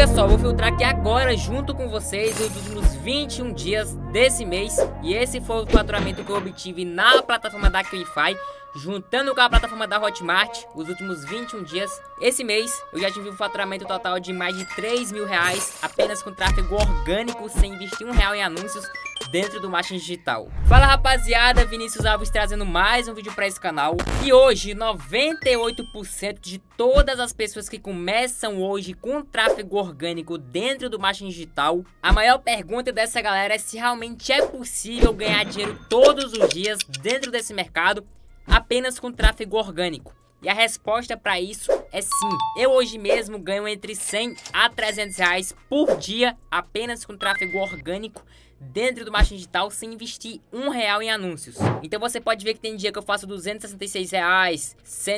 liga só, vou filtrar aqui agora junto com vocês os últimos 21 dias desse mês. E esse foi o faturamento que eu obtive na plataforma da QIFI, juntando com a plataforma da Hotmart, os últimos 21 dias. Esse mês eu já tive um faturamento total de mais de 3 mil reais apenas com tráfego orgânico, sem investir R$1 em anúncios dentro do marketing digital. Fala rapaziada, Vinícius Alves trazendo mais um vídeo para esse canal. E hoje 98% de todas as pessoas que começam hoje com tráfego orgânico dentro do marketing digital, a maior pergunta dessa galera é se realmente é possível ganhar dinheiro todos os dias dentro desse mercado apenas com tráfego orgânico. E a resposta para isso é sim. Eu hoje mesmo ganho entre 100 a 300 reais por dia apenas com tráfego orgânico dentro do marketing digital, sem investir R$1 em anúncios. Então você pode ver que tem dia que eu faço 266 reais,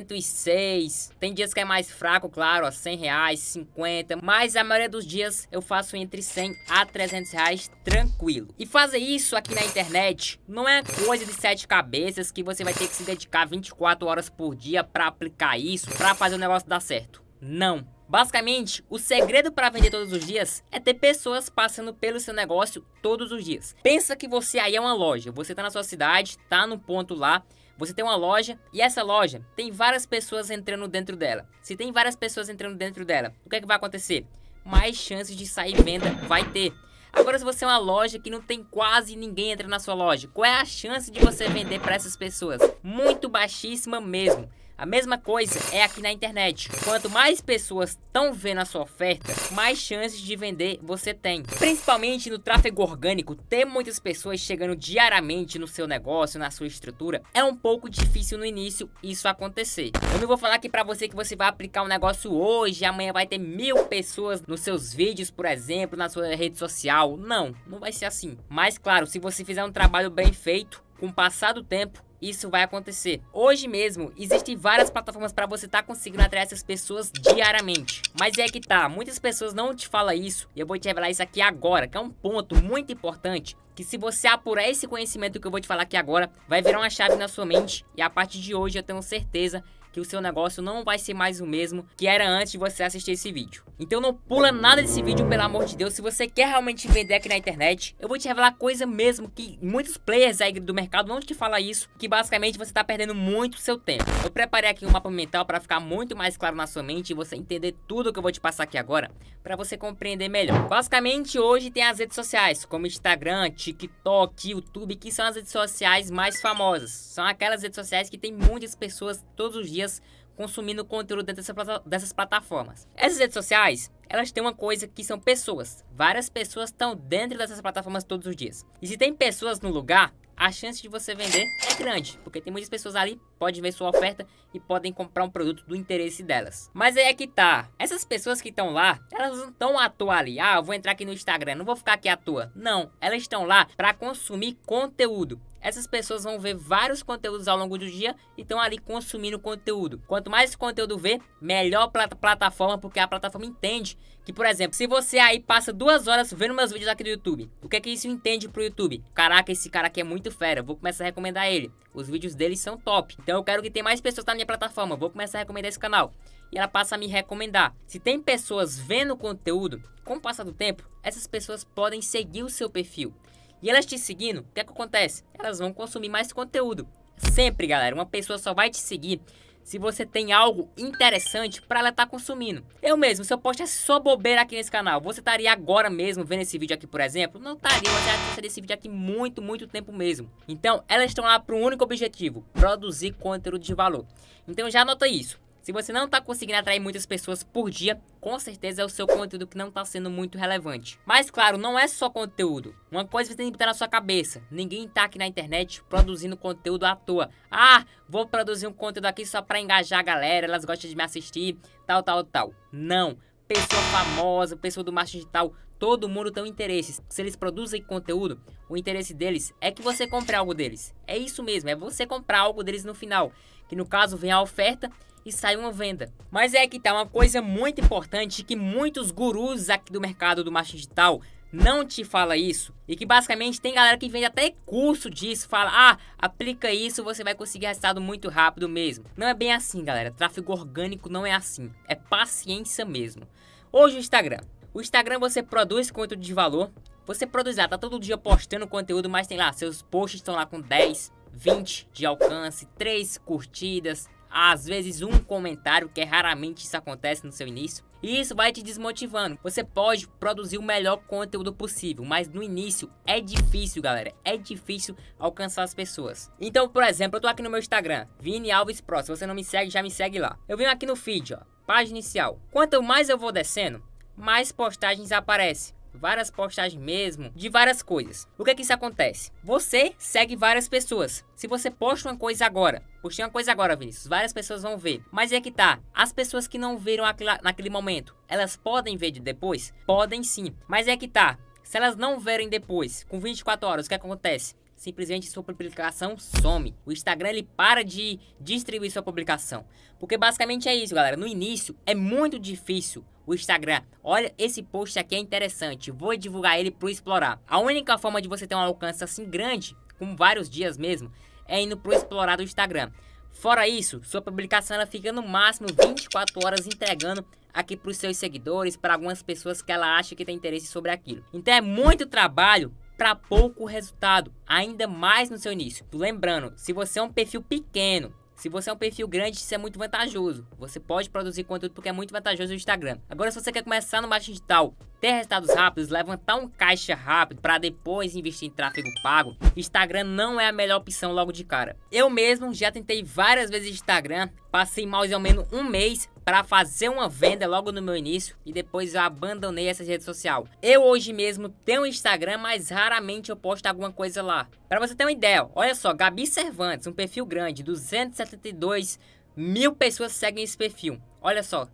106, tem dias que é mais fraco, claro, ó, 100 reais, 50, mas a maioria dos dias eu faço entre 100 a 300 reais tranquilo. E fazer isso aqui na internet não é coisa de 7 cabeças que você vai ter que se dedicar 24 horas por dia para aplicar isso, para fazer o negócio dar certo. Não. Basicamente, o segredo para vender todos os dias é ter pessoas passando pelo seu negócio todos os dias. Pensa que você aí é uma loja, você tá na sua cidade, tá no ponto lá, você tem uma loja e essa loja tem várias pessoas entrando dentro dela. Se tem várias pessoas entrando dentro dela, o que é que vai acontecer? Mais chances de sair venda vai ter. Agora, se você é uma loja que não tem quase ninguém entrando na sua loja, qual é a chance de você vender para essas pessoas? Muito baixíssima mesmo. A mesma coisa é aqui na internet. Quanto mais pessoas estão vendo a sua oferta, mais chances de vender você tem. Principalmente no tráfego orgânico, ter muitas pessoas chegando diariamente no seu negócio, na sua estrutura, é um pouco difícil no início isso acontecer. Eu não vou falar aqui pra você que você vai aplicar um negócio hoje, amanhã vai ter 1000 pessoas nos seus vídeos, por exemplo, na sua rede social. Não, não vai ser assim. Mas claro, se você fizer um trabalho bem feito, com o passar do tempo, isso vai acontecer. Hoje mesmo, existem várias plataformas para você estar conseguindo atrair essas pessoas diariamente. Mas é que tá, muitas pessoas não te falam isso. E eu vou te revelar isso aqui agora, que é um ponto muito importante. Que se você apurar esse conhecimento que eu vou te falar aqui agora, vai virar uma chave na sua mente. E a partir de hoje eu tenho certeza que o seu negócio não vai ser mais o mesmo que era antes de você assistir esse vídeo. Então não pula nada desse vídeo, pelo amor de Deus. Se você quer realmente vender aqui na internet, eu vou te revelar coisa mesmo que muitos players aí do mercado não te falam isso, que basicamente você tá perdendo muito seu tempo. Eu preparei aqui um mapa mental para ficar muito mais claro na sua mente e você entender tudo que eu vou te passar aqui agora, para você compreender melhor. Basicamente hoje tem as redes sociais, como Instagram, TikTok, YouTube, que são as redes sociais mais famosas. São aquelas redes sociais que tem muitas pessoas todos os dias consumindo conteúdo dentro dessas plataformas. Essas redes sociais, elas têm uma coisa que são pessoas. Várias pessoas estão dentro dessas plataformas todos os dias. E se tem pessoas no lugar, a chance de você vender é grande, porque tem muitas pessoas ali, podem ver sua oferta e podem comprar um produto do interesse delas. Mas aí é que tá, essas pessoas que estão lá, elas não estão à toa ali. Ah, eu vou entrar aqui no Instagram, não vou ficar aqui à toa. Não, elas estão lá para consumir conteúdo. Essas pessoas vão ver vários conteúdos ao longo do dia e estão ali consumindo conteúdo. Quanto mais conteúdo vê, melhor plataforma, porque a plataforma entende que, por exemplo, se você aí passa 2 horas vendo meus vídeos aqui do YouTube, o que é que isso entende pro YouTube? Caraca, esse cara aqui é muito fera, vou começar a recomendar ele. Os vídeos dele são top. Então eu quero que tenha mais pessoas na minha plataforma, vou começar a recomendar esse canal. E ela passa a me recomendar. Se tem pessoas vendo conteúdo, com o passar do tempo, essas pessoas podem seguir o seu perfil. E elas te seguindo, o que é que acontece? Elas vão consumir mais conteúdo. Sempre, galera, uma pessoa só vai te seguir se você tem algo interessante para ela estar consumindo. Eu mesmo, se eu postasse só bobeira aqui nesse canal, você estaria agora mesmo vendo esse vídeo aqui, por exemplo? Não estaria, você já assistiria esse vídeo aqui muito tempo mesmo. Então, elas estão lá para um único objetivo, produzir conteúdo de valor. Então já anota isso. Se você não está conseguindo atrair muitas pessoas por dia, com certeza é o seu conteúdo que não está sendo muito relevante. Mas claro, não é só conteúdo. Uma coisa você tem que botar na sua cabeça. Ninguém está aqui na internet produzindo conteúdo à toa. Ah, vou produzir um conteúdo aqui só para engajar a galera, elas gostam de me assistir, tal. Não. Pessoa famosa, pessoa do marketing digital, todo mundo tem um interesse. Se eles produzem conteúdo, o interesse deles é que você compre algo deles. É isso mesmo, é você comprar algo deles no final. Que no caso vem a oferta e sai uma venda. Mas é que tá uma coisa muito importante que muitos gurus aqui do mercado do marketing digital não te fala isso. E que basicamente tem galera que vende até curso disso, fala, ah, aplica isso, você vai conseguir resultado muito rápido mesmo. Não é bem assim, galera. Tráfego orgânico não é assim. É paciência mesmo. Hoje o Instagram. O Instagram você produz conteúdo de valor. Você produz lá, tá todo dia postando conteúdo, mas tem lá, seus posts estão lá com 10, 20 de alcance, 3 curtidas, às vezes um comentário, que raramente isso acontece no seu início. E isso vai te desmotivando. Você pode produzir o melhor conteúdo possível, mas no início é difícil, galera. É difícil alcançar as pessoas. Então, por exemplo, eu tô aqui no meu Instagram, Vini Alves Pro. Se você não me segue, já me segue lá. Eu venho aqui no feed, ó, página inicial. Quanto mais eu vou descendo, mais postagens aparecem. Várias postagens mesmo, de várias coisas. O que é que isso acontece? Você segue várias pessoas. Se você posta uma coisa agora, postei uma coisa agora, Vinícius, várias pessoas vão ver. Mas é que tá, as pessoas que não viram naquele momento, elas podem ver de depois? Podem sim. Mas é que tá, se elas não verem depois, com 24 horas, o que acontece? Simplesmente sua publicação some. O Instagram ele para de distribuir sua publicação. Porque basicamente é isso, galera. No início é muito difícil o Instagram. Olha, esse post aqui é interessante. Vou divulgar ele para explorar. A única forma de você ter um alcance assim grande, com vários dias mesmo, é indo pro explorar do Instagram. Fora isso, sua publicação ela fica no máximo 24 horas entregando aqui para os seus seguidores, para algumas pessoas que ela acha que tem interesse sobre aquilo. Então é muito trabalho para pouco resultado, ainda mais no seu início. Lembrando, se você é um perfil pequeno, se você é um perfil grande, isso é muito vantajoso. Você pode produzir conteúdo porque é muito vantajoso no Instagram. Agora, se você quer começar no marketing digital, ter resultados rápidos, levantar um caixa rápido para depois investir em tráfego pago, Instagram não é a melhor opção logo de cara. Eu mesmo já tentei várias vezes Instagram, passei mais ou menos um mês para fazer uma venda logo no meu início e depois eu abandonei essa rede social. Eu hoje mesmo tenho um Instagram, mas raramente eu posto alguma coisa lá. Para você ter uma ideia, olha só, Gabi Cervantes, um perfil grande, 272 mil pessoas seguem esse perfil. Olha só,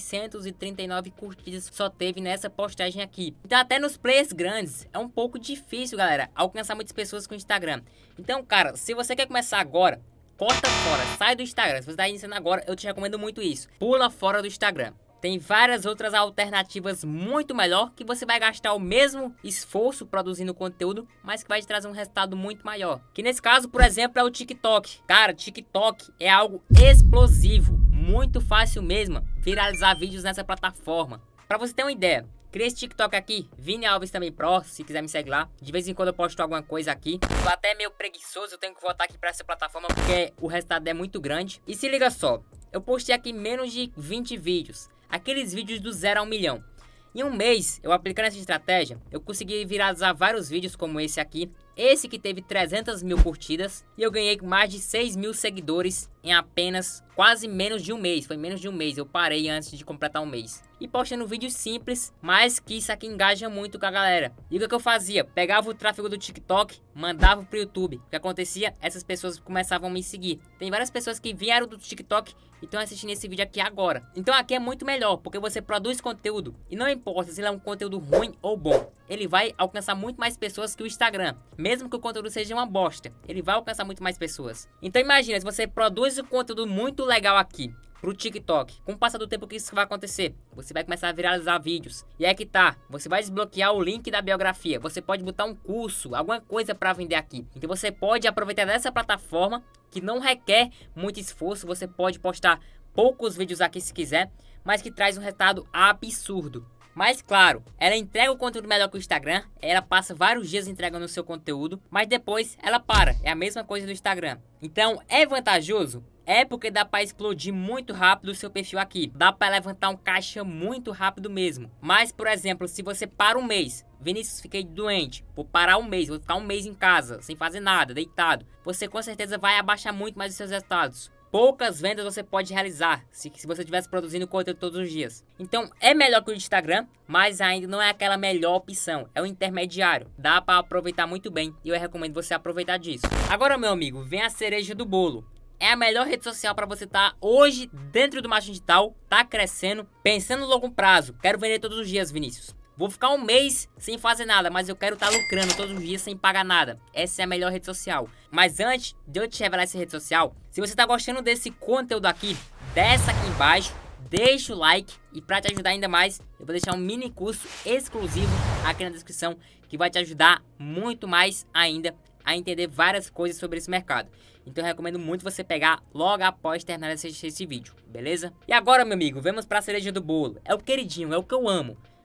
639 curtidas só teve nessa postagem aqui. Então até nos players grandes é um pouco difícil, galera, alcançar muitas pessoas com o Instagram. Então, cara, se você quer começar agora, corta fora, sai do Instagram. Se você está iniciando agora, eu te recomendo muito isso. Pula fora do Instagram. Tem várias outras alternativas muito melhor que você vai gastar o mesmo esforço produzindo conteúdo, mas que vai te trazer um resultado muito maior. Que nesse caso, por exemplo, é o TikTok. Cara, TikTok é algo explosivo, muito fácil mesmo viralizar vídeos nessa plataforma. Para você ter uma ideia, criei esse TikTok aqui, Vini Alves também Pro, se quiser me segue lá. De vez em quando eu posto alguma coisa aqui. Tô até meio preguiçoso, eu tenho que voltar aqui para essa plataforma porque o resultado é muito grande. E se liga só, eu postei aqui menos de 20 vídeos. Aqueles vídeos do 0 a 1 milhão. Em um mês, eu aplicando essa estratégia, eu consegui viralizar vários vídeos como esse aqui. Esse que teve 300 mil curtidas. E eu ganhei mais de 6 mil seguidores em apenas quase menos de um mês. Foi menos de um mês, eu parei antes de completar um mês. E postando vídeos simples, mas que isso aqui engaja muito com a galera. E o que eu fazia? Pegava o tráfego do TikTok, mandava pro YouTube. O que acontecia? Essas pessoas começavam a me seguir. Tem várias pessoas que vieram do TikTok e estão assistindo esse vídeo aqui agora. Então aqui é muito melhor, porque você produz conteúdo. E não importa se ele é um conteúdo ruim ou bom. Ele vai alcançar muito mais pessoas que o Instagram. Mesmo que o conteúdo seja uma bosta, ele vai alcançar muito mais pessoas. Então imagina, se você produz um conteúdo muito legal aqui pro TikTok, com o passar do tempo, o que isso vai acontecer? Você vai começar a viralizar vídeos. E é que tá, você vai desbloquear o link da biografia. Você pode botar um curso, alguma coisa para vender aqui. Então você pode aproveitar dessa plataforma que não requer muito esforço. Você pode postar poucos vídeos aqui se quiser, mas que traz um resultado absurdo. Mas claro, ela entrega o conteúdo melhor que o Instagram, ela passa vários dias entregando o seu conteúdo, mas depois ela para, é a mesma coisa do Instagram. Então é vantajoso? É porque dá para explodir muito rápido o seu perfil aqui, dá para levantar um caixa muito rápido mesmo. Mas por exemplo, se você para um mês, Vinícius, fiquei doente, vou parar um mês, vou ficar um mês em casa, sem fazer nada, deitado, você com certeza vai abaixar muito mais os seus resultados. Poucas vendas você pode realizar se você estivesse produzindo conteúdo todos os dias. Então é melhor que o Instagram, mas ainda não é aquela melhor opção. É o intermediário. Dá para aproveitar muito bem e eu recomendo você aproveitar disso. Agora, meu amigo, vem a cereja do bolo. É a melhor rede social para você estar hoje dentro do marketing digital, tá crescendo, pensando no longo prazo. Quero vender todos os dias, Vinícius. Vou ficar um mês sem fazer nada, mas eu quero estar lucrando todos os dias sem pagar nada. Essa é a melhor rede social. Mas antes de eu te revelar essa rede social, se você está gostando desse conteúdo aqui, desce aqui embaixo, deixa o like. E para te ajudar ainda mais, eu vou deixar um mini curso exclusivo aqui na descrição, que vai te ajudar muito mais ainda a entender várias coisas sobre esse mercado. Então eu recomendo muito você pegar logo após terminar de assistir esse vídeo, beleza? E agora, meu amigo, vamos para a cereja do bolo. É o queridinho, é o que eu amo.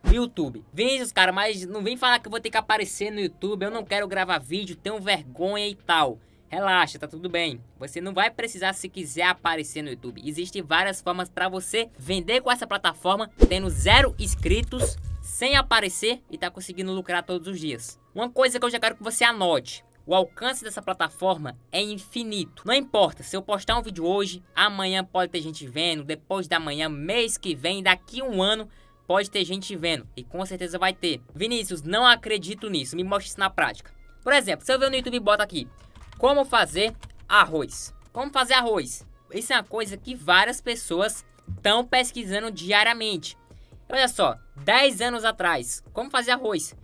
no YouTube. Vinícius, cara, mas não vem falar que eu vou ter que aparecer no YouTube, eu não quero gravar vídeo, tenho vergonha e tal. Relaxa, tá tudo bem. Você não vai precisar se quiser aparecer no YouTube. Existem várias formas pra você vender com essa plataforma, tendo 0 inscritos, sem aparecer e tá conseguindo lucrar todos os dias. Uma coisa que eu já quero que você anote. O alcance dessa plataforma é infinito. Não importa, se eu postar um vídeo hoje, amanhã pode ter gente vendo, depois da manhã, mês que vem, daqui um ano, pode ter gente vendo. E com certeza vai ter. Vinícius, não acredito nisso, me mostre isso na prática. Por exemplo, se eu ver no YouTube e boto aqui, como fazer arroz. Como fazer arroz? Isso é uma coisa que várias pessoas estão pesquisando diariamente. Olha só, 10 anos atrás, como fazer arroz?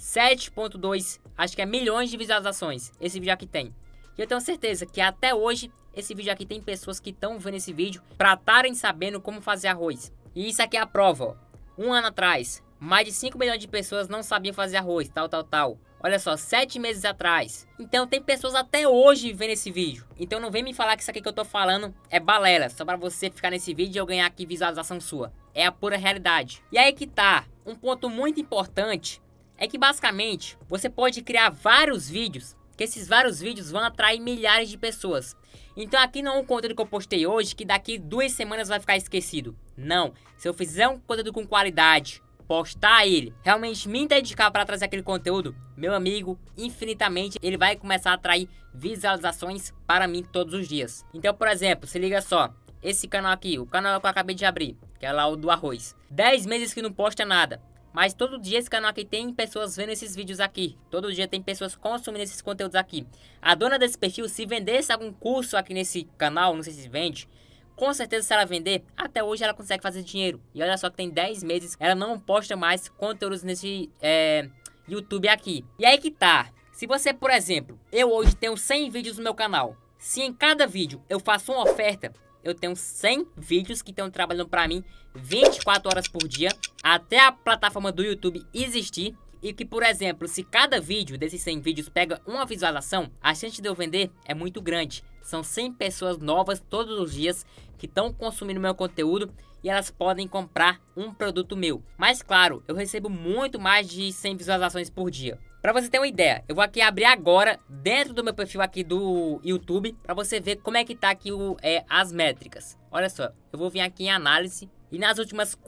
7.2, acho que é milhões de visualizações esse vídeo aqui tem. E eu tenho certeza que até hoje esse vídeo aqui tem pessoas que estão vendo esse vídeo para estarem sabendo como fazer arroz. E isso aqui é a prova, ó. Um ano atrás, mais de 5 milhões de pessoas não sabiam fazer arroz, tal. Olha só, 7 meses atrás. Então tem pessoas até hoje vendo esse vídeo. Então não vem me falar que isso aqui que eu tô falando é balela, só para você ficar nesse vídeo e eu ganhar aqui visualização sua. É a pura realidade. E aí que tá, um ponto muito importante é que basicamente você pode criar vários vídeos, que esses vários vídeos vão atrair milhares de pessoas. Então aqui não é um conteúdo que eu postei hoje que daqui 2 semanas vai ficar esquecido. Não, se eu fizer um conteúdo com qualidade, postar ele, realmente me dedicar para trazer aquele conteúdo, meu amigo, infinitamente ele vai começar a atrair visualizações para mim todos os dias. Então, por exemplo, se liga só, esse canal aqui, o canal que eu acabei de abrir, que é lá o do arroz, 10 meses que não posta nada. Mas todo dia esse canal aqui tem pessoas vendo esses vídeos aqui. Todo dia tem pessoas consumindo esses conteúdos aqui. A dona desse perfil, se vendesse algum curso aqui nesse canal, não sei se vende, com certeza se ela vender, até hoje ela consegue fazer dinheiro. E olha só que tem 10 meses, ela não posta mais conteúdos nesse YouTube aqui. E aí que tá. Se você, por exemplo, eu hoje tenho 100 vídeos no meu canal. Se em cada vídeo eu faço uma oferta, eu tenho 100 vídeos que estão trabalhando para mim 24 horas por dia, até a plataforma do YouTube existir. E que, por exemplo, se cada vídeo desses 100 vídeos pega uma visualização, a chance de eu vender é muito grande. São 100 pessoas novas todos os dias que estão consumindo meu conteúdo e elas podem comprar um produto meu. Mas claro, eu recebo muito mais de 100 visualizações por dia. Para você ter uma ideia, eu vou aqui abrir agora dentro do meu perfil aqui do YouTube para você ver como é que tá aqui as métricas. Olha só, eu vou vir aqui em análise e nas últimas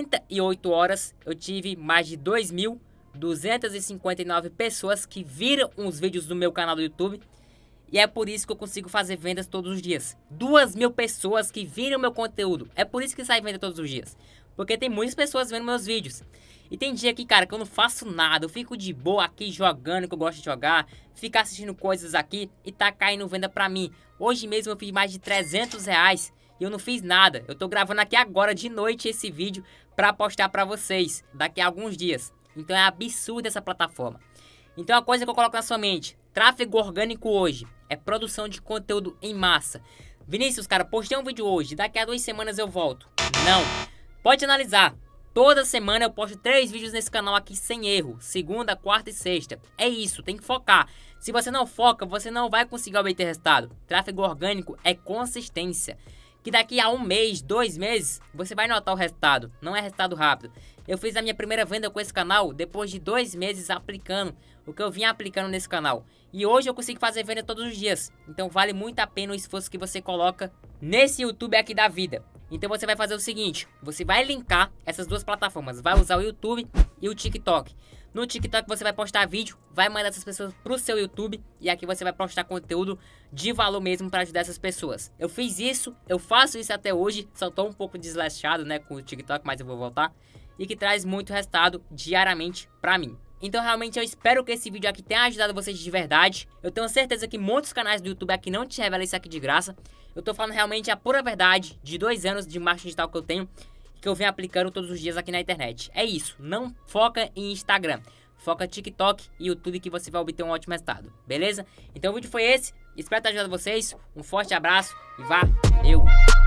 48 horas eu tive mais de 2.259 pessoas que viram os vídeos do meu canal do YouTube. E é por isso que eu consigo fazer vendas todos os dias. 2.000 pessoas que viram meu conteúdo. É por isso que sai venda todos os dias. Porque tem muitas pessoas vendo meus vídeos. E tem dia aqui, cara, que eu não faço nada. Eu fico de boa aqui jogando, que eu gosto de jogar. Ficar assistindo coisas aqui e tá caindo venda pra mim. Hoje mesmo eu fiz mais de R$300 e eu não fiz nada. Eu tô gravando aqui agora de noite esse vídeo pra postar pra vocês daqui a alguns dias. Então é absurdo essa plataforma. Então a coisa que eu coloco na sua mente, tráfego orgânico hoje é produção de conteúdo em massa. Vinícius, cara, postei um vídeo hoje, daqui a 2 semanas eu volto. Não, pode analisar. Toda semana eu posto 3 vídeos nesse canal aqui sem erro. Segunda, quarta e sexta. É isso, tem que focar. Se você não foca, você não vai conseguir obter resultado. Tráfego orgânico é consistência. Que daqui a 1 mês, 2 meses, você vai notar o resultado. Não é resultado rápido. Eu fiz a minha primeira venda com esse canal depois de 2 meses aplicando o que eu vinha aplicando nesse canal. E hoje eu consigo fazer venda todos os dias. Então vale muito a pena o esforço que você coloca nesse YouTube aqui da vida. Então você vai fazer o seguinte, você vai linkar essas duas plataformas, vai usar o YouTube e o TikTok. No TikTok você vai postar vídeo, vai mandar essas pessoas pro seu YouTube e aqui você vai postar conteúdo de valor mesmo para ajudar essas pessoas. Eu fiz isso, eu faço isso até hoje, só tô um pouco desleixado, né, com o TikTok, mas eu vou voltar. E que traz muito resultado diariamente pra mim. Então realmente eu espero que esse vídeo aqui tenha ajudado vocês de verdade. Eu tenho certeza que muitos canais do YouTube aqui não te revelam isso aqui de graça. Eu tô falando realmente a pura verdade de 2 anos de marketing digital que eu tenho, que eu venho aplicando todos os dias aqui na internet. É isso, não foca em Instagram, foca TikTok e YouTube que você vai obter um ótimo resultado, beleza? Então o vídeo foi esse, espero ter ajudado vocês, um forte abraço e valeu!